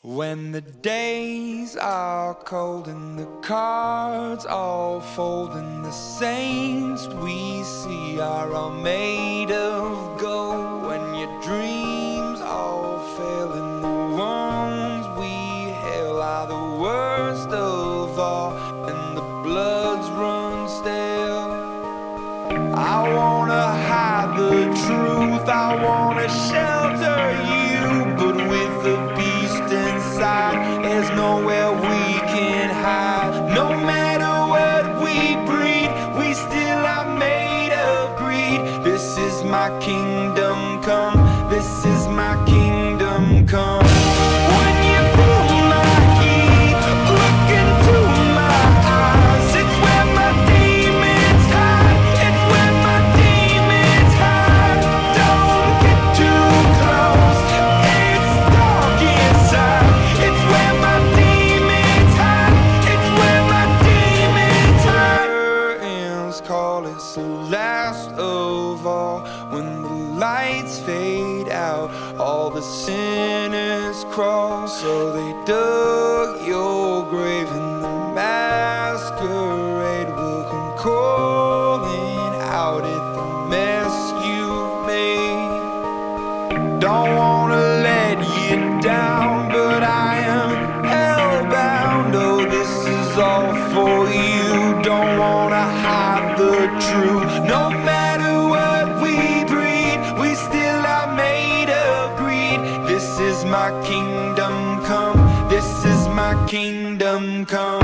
When the days are cold and the cards all fold and the saints we see are all made of gold, when your dreams all fail and the ones we hail are the worst of all and the bloods run stale, I wanna hide the truth, I wanna shelter you, but with the beast inside, there's nowhere we can hide. No matter what we breed, we still are made of greed. This is my kingdom come, this is my kingdom come. When you feel my heat, look into my eyes, it's where my demons hide, it's where my demons hide. Don't get too close, it's dark inside, it's where my demons hide, it's where my demons hide. Curtains call, it's the last of all. When the lights fade out, all the sinners crawl. So they dug your grave and the masquerade will come calling out at the mess you've made. Don't wanna let you down, but I am hellbound. Oh, this is all for you. Don't wanna hide the truth. No matter what we breed, we still are made of greed. This is my kingdom come, this is my kingdom come.